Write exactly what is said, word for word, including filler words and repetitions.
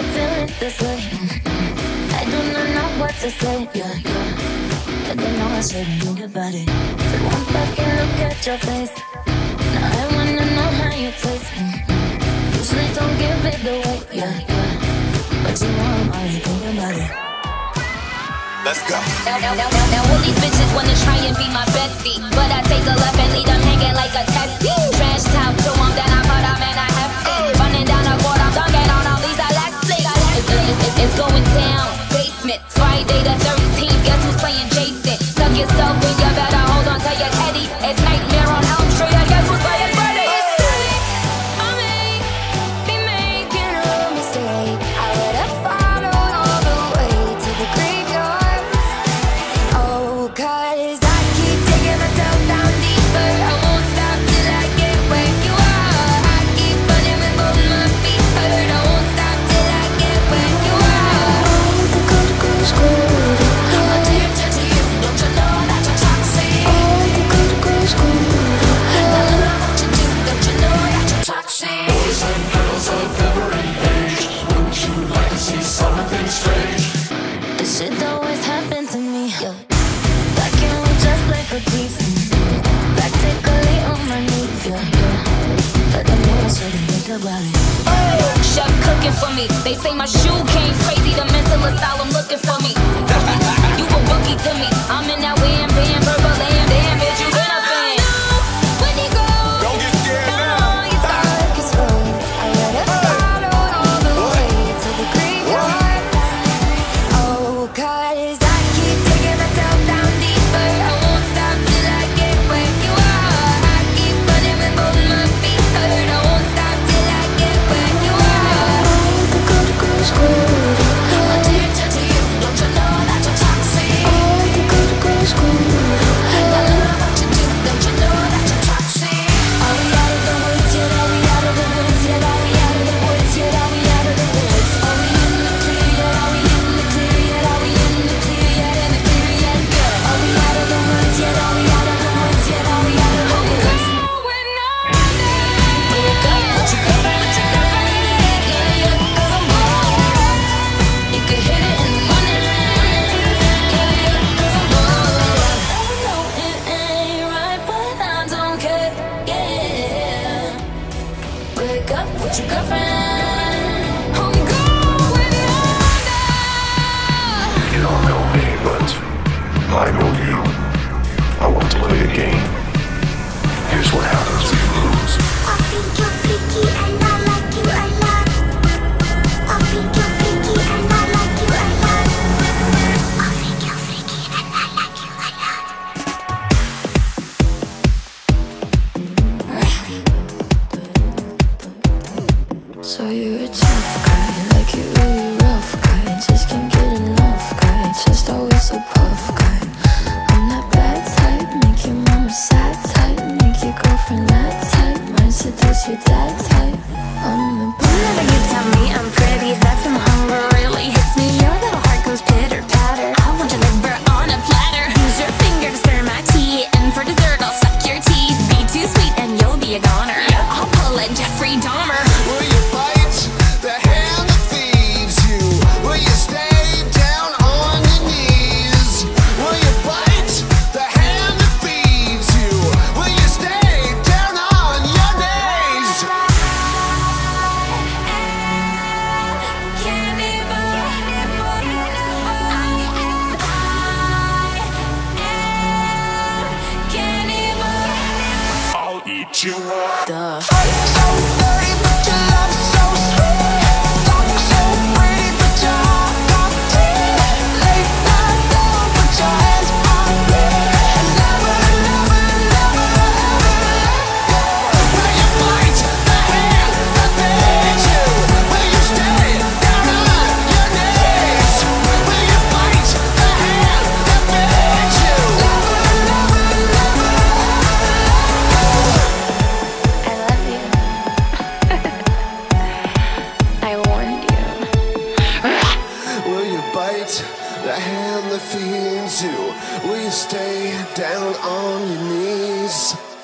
feeling this way. I do not know what to say, yeah, yeah. I don't know I shouldn't think about it. So one back and look at your face. Now I wanna know how you taste. Usually don't give it away, yeah, yeah. But you know I'm already thinking about it. Let's go. Now, now, now, now, now all these bitches wanna try and be my bestie, but I take a left and leave them hanging like a testy. Trash talk to them, then I put them in a hefty. Running down the court, I'm dunking on all these elastic. It's, it's, it's, it's going down. Basement, Friday the thirteenth. Guess who's playing Jason? Tuck yourself in, you better hold on to your teddy. It's Nightmare on Elm Street. I guess who's playing Freddy? I may be making a mistake. I let it follow all the way to the graveyard. Oh, 'cause I keep taking myself down deeper. I won't stop till I get where you are. I keep running with both my feet hurt. I won't stop till I get where you are. Oh, the good girls good. I'm addicted to you. Don't you know that you're toxic? Oh, the good girls good. I love what you do. Don't you know that you're toxic? Boys and girls of every age, wouldn't you like to see something strange? This shit always happened to me. Why can't we just play for keeps? Practically on my knees, yeah, yeah. But I know I shouldn't think about it. Oh, chef cooking for me. They say my shoe came crazy. The mental asylum looking for me. You a rookie to me. I'm in that wham bam purple lamb. Damn bitch, you been a fan. When you go Don't get scared down now. all your darkest roads, I let it follow all the way to the graveyard. Oh, 'cause I keep taking myself down deeper. I won't stop till I get where you are. I keep running with both my feet hurt. I won't stop till I get where you are. Oh, the good girls good. I'm addicted to you. Don't you know that you're toxic? Oh, the good girls good. I love what you do. Don't you know that you're toxic? Are we out of the woods yet? Are we out of the woods yet? Are we out of the woods yet? Are we out of the woods? Are we in the clear yet? Are we in the clear yet? Are we in the clear yet? In the clear yet? Good. Are we out of the woods yet? Are we out of the woods yet? Are we out of the woods? Wake up, put your cover, put your cover in it, yeah, yeah. 'Cause I'm bored. You can hit it in the morning, yeah, yeah. 'Cause I'm bored. I know it ain't right, but I don't care, yeah. Wake up with your girlfriend. I'm going under. You don't know me, but I know you. I want to play a game. Here's what happens if you lose. I think you're freaky and I like you a lot. I think you're freaky and I like you a lot. I think you're freaky and I like you a lot. So you're a tough guy, like you really rough guy. Just can't get enough guy, just always so puff guy. I'm that bad type, make your mama sad type, make your girlfriend mad type, might seduce your dad type. I'm a Whenever you tell me I'm pretty, that's when hunger really hits me. Your little heart goes pitter patter. I want your liver on a platter. Use your finger to stir my tea, and for dessert I'll suck your teeth. Be too sweet and you'll be a goner. I'll pull a Jeffrey Dahmer. Will you bite the hand that feeds you? Will you stay down on your knees? Will you bite the hand that feeds you? Will you stay down on your knees? I'll eat you up. duh. So dirty, but your love so sweet. Talk so pretty, but your heart empty. Late night love, put your hands on me. Never, never, never, ever let go. Will you bite the hand that feeds you? Will you stay down on your knees? Will you bite the hand that feeds you? Never, never, never, ever let go. I love you. I warned you. Will you bite the hand that feeds you? Will you stay down on your knees?